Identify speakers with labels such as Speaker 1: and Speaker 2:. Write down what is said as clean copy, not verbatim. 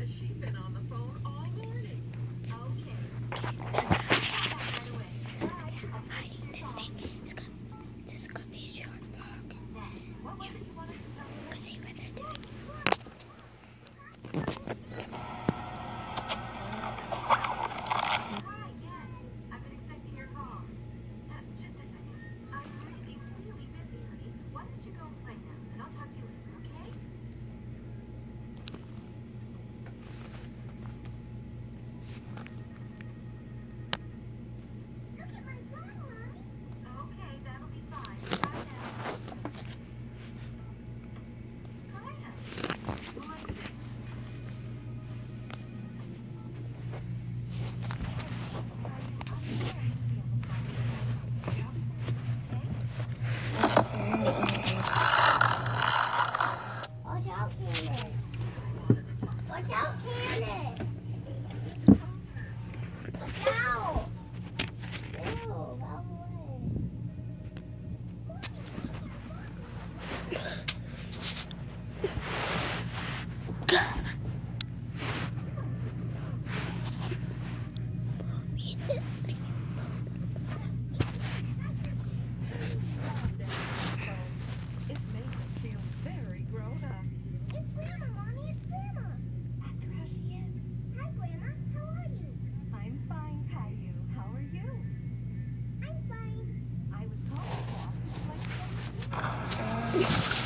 Speaker 1: She's been on the phone all morning. Okay.
Speaker 2: Hiding this thing is just gonna be a short vlog. Cause see what they're doing.
Speaker 3: Watch out, Candace! Watch out! Ew, out of the way.
Speaker 1: It made her feel very grown up.
Speaker 3: It's Grandma, Mommy, it's Grandma. Ask her how she is. Hi, Grandma. How are you?
Speaker 1: I'm fine, Caillou. How are you?
Speaker 3: I'm fine.
Speaker 1: I was calling to ask if you'd like to go to sleep.